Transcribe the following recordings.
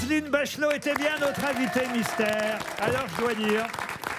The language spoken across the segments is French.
Roselyne Bachelot était bien notre invitée mystère. Alors je dois dire,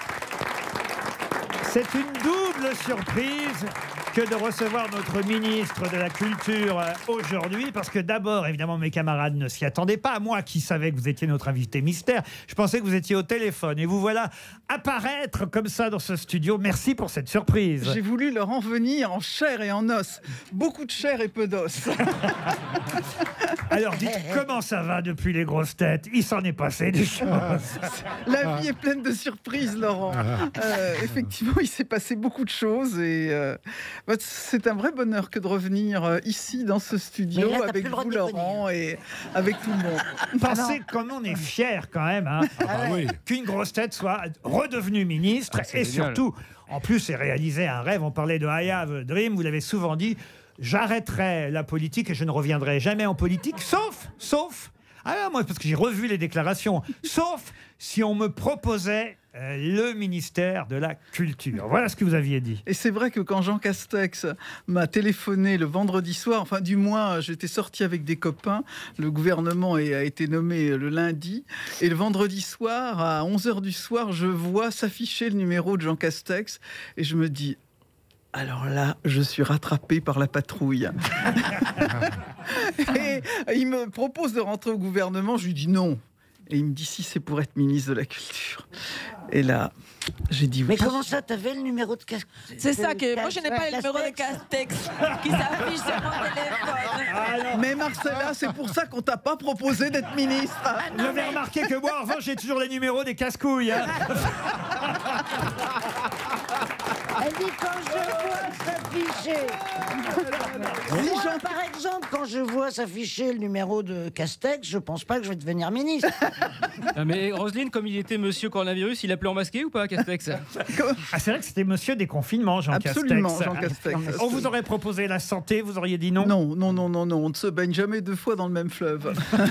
c'est une double surprise que de recevoir notre ministre de la Culture aujourd'hui, parce que d'abord, évidemment, mes camarades ne s'y attendaient pas. Moi qui savais que vous étiez notre invité mystère, je pensais que vous étiez au téléphone. Et vous voilà apparaître comme ça dans ce studio. Merci pour cette surprise. J'ai voulu leur en venir en chair et en os. Beaucoup de chair et peu d'os. Alors dites, comment ça va depuis les grosses têtes? Il s'en est passé des choses. La vie est pleine de surprises, Laurent. Effectivement, il s'est passé beaucoup de choses et c'est un vrai bonheur que de revenir ici dans ce studio là, avec vous, Laurent, et avec tout le monde. Pensez comme on est fiers quand même, hein, qu'une grosse tête soit redevenue ministre et génial. surtout, en plus, c'est réaliser un rêve. On parlait de I Have a Dream, vous l'avez souvent dit. J'arrêterai la politique et je ne reviendrai jamais en politique, sauf, alors moi, parce que j'ai revu les déclarations, sauf si on me proposait le ministère de la Culture. Voilà ce que vous aviez dit. Et c'est vrai que quand Jean Castex m'a téléphoné le vendredi soir, enfin du moins j'étais sorti avec des copains, le gouvernement a été nommé le lundi, et le vendredi soir, à 11h du soir, je vois s'afficher le numéro de Jean Castex, et je me dis... Alors là, je suis rattrapé par la patrouille. Et il me propose de rentrer au gouvernement. Je lui dis non. Et il me dit si c'est pour être ministre de la Culture. Et là, j'ai dit oui. Mais comment ça, t'avais le numéro de Castex? C'est ça que moi je n'ai pas le numéro de Castex qui s'affiche sur mon téléphone. Mais Marcella, c'est pour ça qu'on t'a pas proposé d'être ministre. Vous avez remarqué que moi, en revanche, j'ai toujours les numéros des casse-couilles. Hein. Elle dit quand je vois s'afficher. Moi, par exemple, quand je vois s'afficher le numéro de Castex, je pense pas que je vais devenir ministre. Mais Roselyne, comme il était monsieur coronavirus, il appelait en masqué ou pas, Castex? Ah, c'est vrai que c'était monsieur déconfinement, Jean Absolument, Castex. Jean Castex. On vous aurait proposé la santé, vous auriez dit non? Non, on ne se baigne jamais deux fois dans le même fleuve.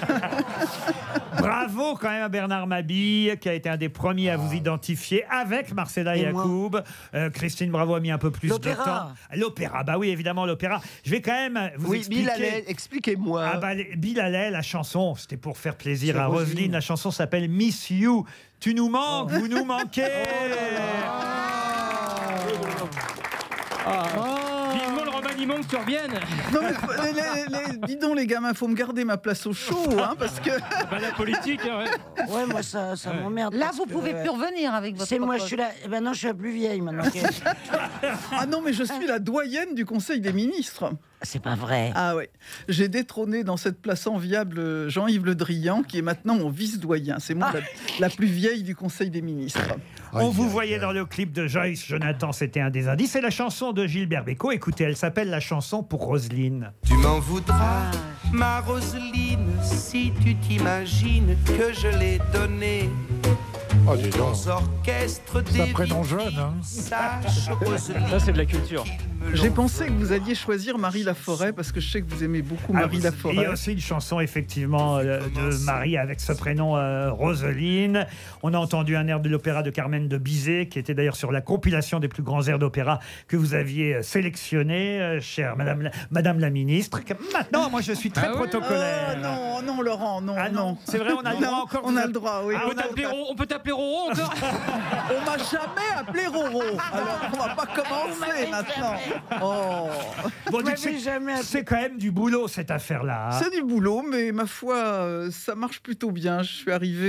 Bravo quand même à Bernard Mabille, qui a été un des premiers à vous identifier avec Marcella Yacoub. Christine Bravo a mis un peu plus de temps. L'opéra, bah oui, évidemment, l'opéra. Je vais quand même vous expliquer. Bill expliquez-moi. Ah bah, Bill Haley, la chanson, c'était pour faire plaisir à Roselyne. La chanson s'appelle Miss You. Tu nous manques, vous nous manquez. Vivement le remaniement que tu reviennes. Non mais dis donc les gamins, faut me garder ma place au chaud, hein, parce que... Bah, la politique, hein, ouais. Ouais, moi ça m'emmerde. Là, parce vous que, pouvez plus revenir avec votre. C'est moi, poste. je suis là. Eh ben non, je suis la plus vieille maintenant. Ah non, mais je suis la doyenne du Conseil des ministres. C'est pas vrai. Ah oui. J'ai détrôné dans cette place enviable Jean-Yves Le Drian, qui est maintenant mon vice-doyen. C'est moi la plus vieille du Conseil des ministres. On vous voyait dans le clip de Joyce Jonathan, c'était un des indices. C'est la chanson de Gilbert Bécaud. Écoutez, elle s'appelle La chanson pour Roselyne. Tu m'en voudras, ma Roselyne, si tu t'imagines que je l'ai donnée. Oh, dis donc. Aux orchestres C'est un des prénom jeune, hein. Sache, Roselyne. Ça, c'est de la culture. J'ai pensé que vous alliez choisir Marie Laforêt, parce que je sais que vous aimez beaucoup Marie Laforêt. Il y a aussi une chanson, effectivement, de Marie avec ce prénom Roselyne. On a entendu un air de l'opéra de Carmen de Bizet, qui était d'ailleurs sur la compilation des plus grands airs d'opéra que vous aviez sélectionné, chère Madame la ministre. Maintenant, moi, je suis très protocolaire. Non, Laurent, non. Ah non, c'est vrai, on a le droit encore. On a le droit, oui. On peut t'appeler Roro encore? On m'a jamais appelé Roro. Alors, on va pas commencer maintenant. Oh. Bon, c'est quand même du boulot, cette affaire-là. Hein. C'est du boulot, mais ma foi, ça marche plutôt bien. Je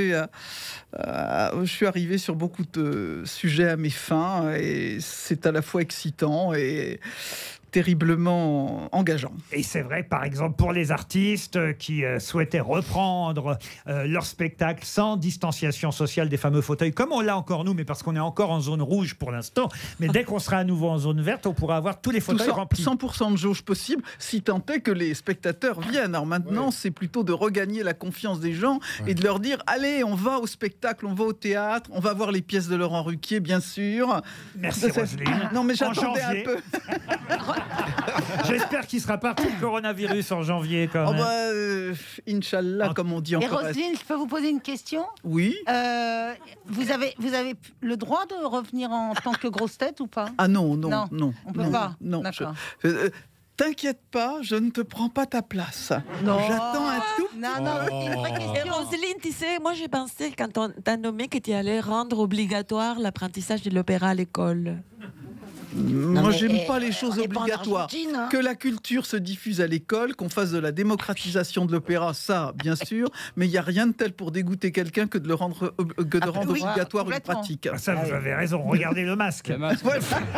suis arrivé sur beaucoup de sujets à mes fins, et c'est à la fois excitant et terriblement engageant. Et c'est vrai, par exemple, pour les artistes qui souhaitaient reprendre leur spectacle sans distanciation sociale des fameux fauteuils, comme on l'a encore nous, mais parce qu'on est encore en zone rouge pour l'instant, mais dès qu'on sera à nouveau en zone verte, on pourra avoir tous les fauteuils remplis. 100% de jauge possible, si tant est que les spectateurs viennent. Alors maintenant, c'est plutôt de regagner la confiance des gens et de leur dire, allez, on va au spectacle, on va au théâtre, on va voir les pièces de Laurent Ruquier, bien sûr. Merci Roselyne. Non, mais j'attendais un peu. J'espère qu'il sera parti le coronavirus en janvier quand même. Inch'Allah, comme on dit en Et Corée. Roselyne, je peux vous poser une question? Oui. Vous avez le droit de revenir en tant que grosse tête ou pas? Ah non. On peut pas. Non. D'accord. T'inquiète pas, je ne te prends pas ta place. Non. J'attends un tout. Non, non, une vraie Et question. Roselyne, tu sais, moi j'ai pensé quand on t'a nommé que tu allais rendre obligatoire l'apprentissage de l'opéra à l'école. Moi, mais, j'aime pas les choses on est pas en obligatoires. Argentine, hein. Que la culture se diffuse à l'école, qu'on fasse de la démocratisation de l'opéra, ça, bien sûr. Mais il n'y a rien de tel pour dégoûter quelqu'un que de le rendre, rendre oui, obligatoire une complètement. pratique. Ça, vous avez raison. Regardez le masque. Le masque.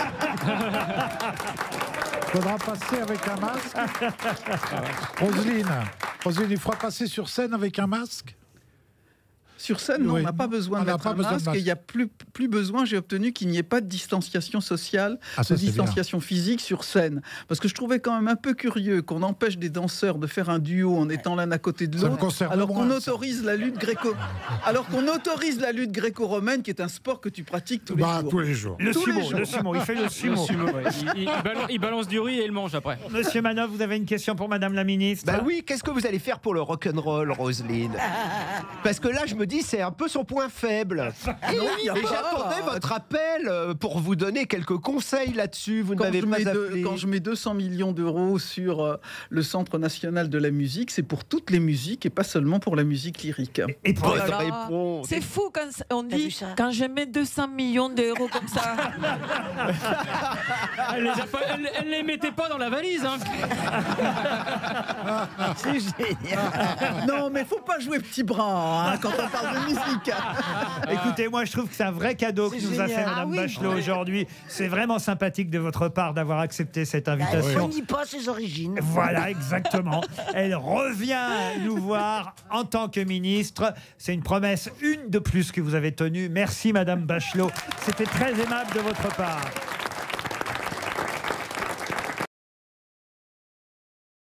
Faudra passer avec un masque. Roselyne, il faudra passer sur scène avec un masque. Sur scène, non, Oui. on n'a pas besoin On de n'a mettre pas un besoin de masque. masque. Et il n'y a plus besoin, j'ai obtenu qu'il n'y ait pas de distanciation sociale, Ah, ça, de c'est distanciation physique sur scène. Parce que je trouvais quand même un peu curieux qu'on empêche des danseurs de faire un duo en étant l'un à côté de Ça me l'autre, concerne alors qu'on moins, ça. autorise la lutte gréco-romaine, qui est un sport que tu pratiques tous les jours. Tous les jours. Le Tous les sumo, jours. le sumo, il fait le Le sumo. sumo, ouais. Il balance du riz et il mange après. Monsieur Manoff, vous avez une question pour Madame la Ministre? Bah oui, qu'est-ce que vous allez faire pour le rock'n'roll, Roselyne? Parce que là, je me dis, c'est un peu son point faible. il y a Et pas. j'attendais votre appel pour vous donner quelques conseils là-dessus. Vous ne Quand m'avez je, pas mets appelé. quand je mets 200 millions d'euros sur le Centre national de la musique, c'est pour toutes les musiques et pas seulement pour la musique lyrique. Et pour Bonne Oh là là. réponse. C'est fou quand on T'as vu dit ça quand je mets 200 millions d'euros comme ça. Elle les mettait pas dans la valise. Hein. C'est génial. Non, mais faut pas jouer petit bras hein, quand on parle de musique. Écoutez, moi je trouve que c'est un vrai cadeau que C'est nous a fait génial. Madame Ah oui. Bachelot aujourd'hui. C'est vraiment sympathique de votre part d'avoir accepté cette Elle invitation. ne nie pas ses origines. Voilà, exactement. Elle revient nous voir en tant que ministre. C'est une promesse, une de plus que vous avez tenue. Merci Madame Bachelot. C'était très aimable de votre part.